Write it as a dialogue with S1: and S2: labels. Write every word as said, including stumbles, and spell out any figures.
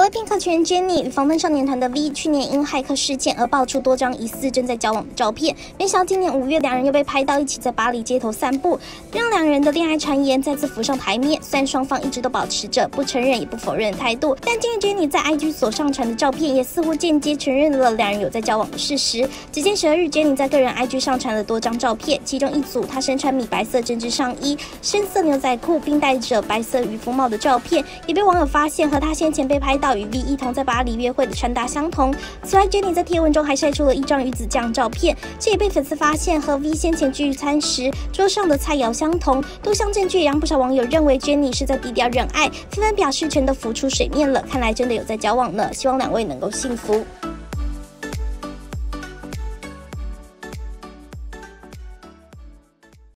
S1: 所谓片刻全 Jennie 与防弹少年团的 V， 去年因骇客事件而爆出多张疑似正在交往的照片，没想到今年五月，两人又被拍到一起在巴黎街头散步，让两人的恋爱传言再次浮上台面。虽然双方一直都保持着不承认也不否认的态度，但近日 Jennie 在 I G 所上传的照片，也似乎间接承认了两人有在交往的事实。只见十二日 ，Jennie 在个人 I G 上传了多张照片，其中一组她身穿米白色针织上衣、深色牛仔裤，并戴着白色渔夫帽的照片，也被网友发现和她先前被拍到与 V 一同在巴黎约会的穿搭相同。此外 ，Jennie 在贴文中还晒出了一张鱼子酱照片，这也被粉丝发现和 V 先前聚餐时桌上的菜肴相同。多项证据也让不少网友认为 Jennie 是在低调认爱，纷纷表示全都浮出水面了，看来真的有在交往呢。希望两位能够幸福。